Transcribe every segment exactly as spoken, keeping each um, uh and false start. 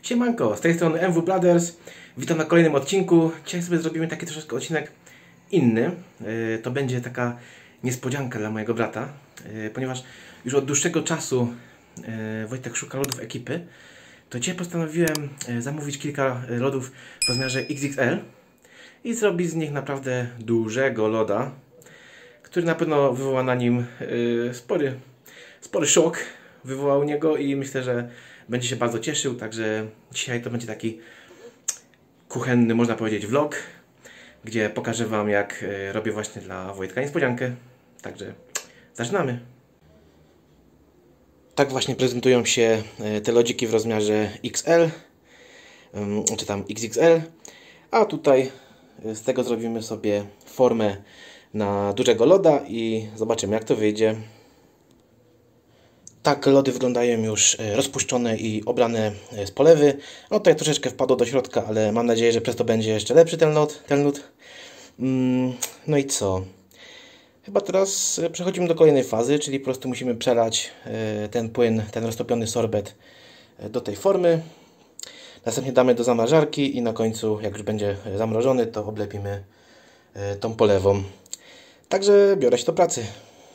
Siemanko, z tej strony M W Brothers. Witam na kolejnym odcinku. Dzisiaj sobie zrobimy taki troszeczkę odcinek inny. Yy, to będzie taka niespodzianka dla mojego brata, yy, ponieważ już od dłuższego czasu yy, Wojtek szuka lodów ekipy. To dzisiaj postanowiłem yy, zamówić kilka lodów w rozmiarze X X L i zrobić z nich naprawdę dużego loda, który na pewno wywoła na nim yy, spory, spory szok. Wywołał u niego i myślę, że będzie się bardzo cieszył, także dzisiaj to będzie taki kuchenny, można powiedzieć, vlog, gdzie pokażę Wam, jak robię właśnie dla Wojtka niespodziankę. Także zaczynamy. Tak właśnie prezentują się te lodziki w rozmiarze X L, czy tam X X L, a tutaj z tego zrobimy sobie formę na dużego loda i zobaczymy, jak to wyjdzie. Tak lody wyglądają już rozpuszczone i obrane z polewy. No tutaj troszeczkę wpadło do środka, ale mam nadzieję, że przez to będzie jeszcze lepszy ten lód. Ten lód. No i co? Chyba teraz przechodzimy do kolejnej fazy, czyli po prostu musimy przelać ten płyn, ten roztopiony sorbet do tej formy. Następnie damy do zamrażarki i na końcu, jak już będzie zamrożony, to oblepimy tą polewą. Także biorę się do pracy.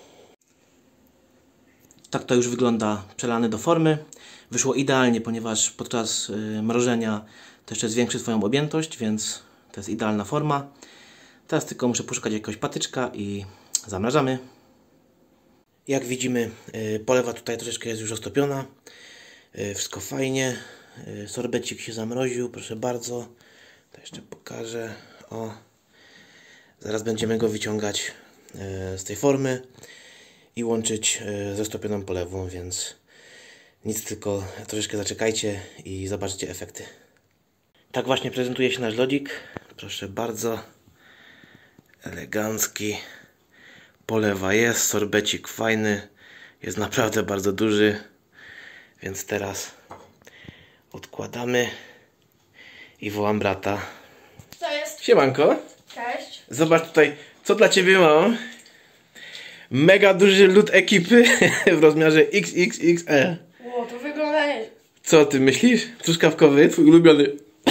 Tak to już wygląda przelany do formy. Wyszło idealnie, ponieważ podczas y, mrożenia to jeszcze zwiększy swoją objętość, więc to jest idealna forma. Teraz tylko muszę poszukać jakiegoś patyczka i zamrażamy. Jak widzimy, y, polewa tutaj troszeczkę jest już roztopiona. Y, wszystko fajnie. Y, sorbecik się zamroził, proszę bardzo. To jeszcze pokażę. O. Zaraz będziemy go wyciągać y, z tej formy i łączyć z roztopioną polewą, więc nic, tylko troszeczkę zaczekajcie i zobaczcie efekty. Tak właśnie prezentuje się nasz lodzik. Proszę bardzo. Elegancki. Polewa jest, sorbecik fajny. Jest naprawdę bardzo duży. Więc teraz odkładamy i wołam brata. Co jest? Siemanko. Cześć. Zobacz tutaj, co dla Ciebie mam. Mega duży lód ekipy w rozmiarze X X X L. Ło, to wygląda nie... Co ty myślisz? Truskawkowy? Twój ulubiony.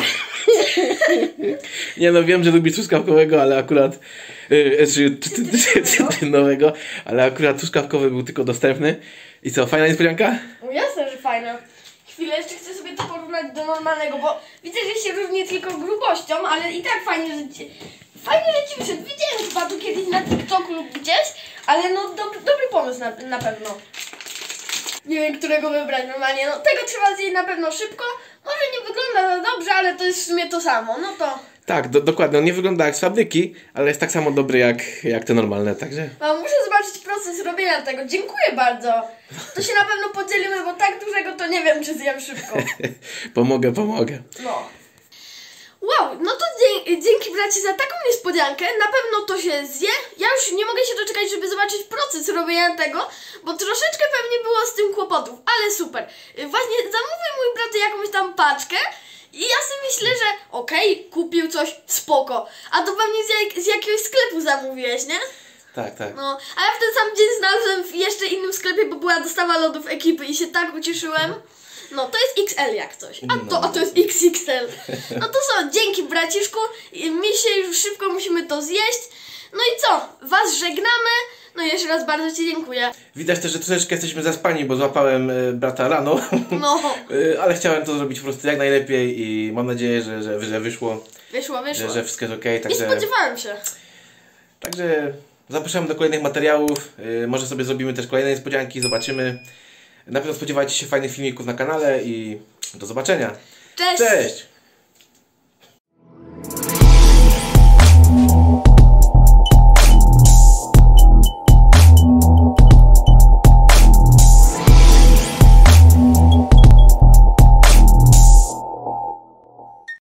Nie no, wiem, że lubisz truskawkowego, ale akurat cytrynowego, ale akurat truskawkowy był tylko dostępny. I co, fajna niespodzianka? No jasne, że fajne. Chwilę, jeszcze chcę sobie to porównać do normalnego, bo widzę, że się różni tylko grubością, ale i tak fajnie, że ci... Fajnie, że ci wyszedł. Widziałem chyba tu kiedyś na TikToku lub gdzieś, ale no do, dobry pomysł na, na pewno. Nie wiem, którego wybrać normalnie. No tego trzeba zjeść na pewno szybko. Może nie wygląda za dobrze, ale to jest w sumie to samo. No to... Tak, do, dokładnie. On nie wygląda jak z fabryki, ale jest tak samo dobry jak, jak te normalne, także... No, muszę zobaczyć proces robienia tego. Dziękuję bardzo. To się na pewno podzielimy, bo tak dużego to nie wiem, czy zjem szybko. Pomogę, pomogę. No. Wow, no to dzięki, dzięki bracie za taką niespodziankę, na pewno to się zje. Ja już nie mogę się doczekać, żeby zobaczyć proces robienia tego, bo troszeczkę pewnie było z tym kłopotów, ale super. Właśnie zamówił mój brat jakąś tam paczkę i ja sobie myślę, że okej, okay, kupił coś, spoko. A to pewnie z, jak, z jakiegoś sklepu zamówiłeś, nie? Tak, tak. No, a ja w ten sam dzień znalazłem w jeszcze innym sklepie, bo była dostawa lodów ekipy i się tak ucieszyłem. No, to jest X L jak coś, a to, a to jest X X L. No to co, dzięki braciszku, my się już szybko musimy to zjeść. No i co, was żegnamy, no i jeszcze raz bardzo ci dziękuję. Widać też, że troszeczkę jesteśmy zaspani, bo złapałem y, brata rano, no. y, ale chciałem to zrobić po prostu jak najlepiej i mam nadzieję, że, że, że wyszło. Wyszło, wyszło. Że, że wszystko jest okej, także... Nie spodziewałem się. Także zapraszamy do kolejnych materiałów, y, może sobie zrobimy też kolejne niespodzianki, zobaczymy. Na pewno spodziewajcie się fajnych filmików na kanale i do zobaczenia. Cześć! Cześć!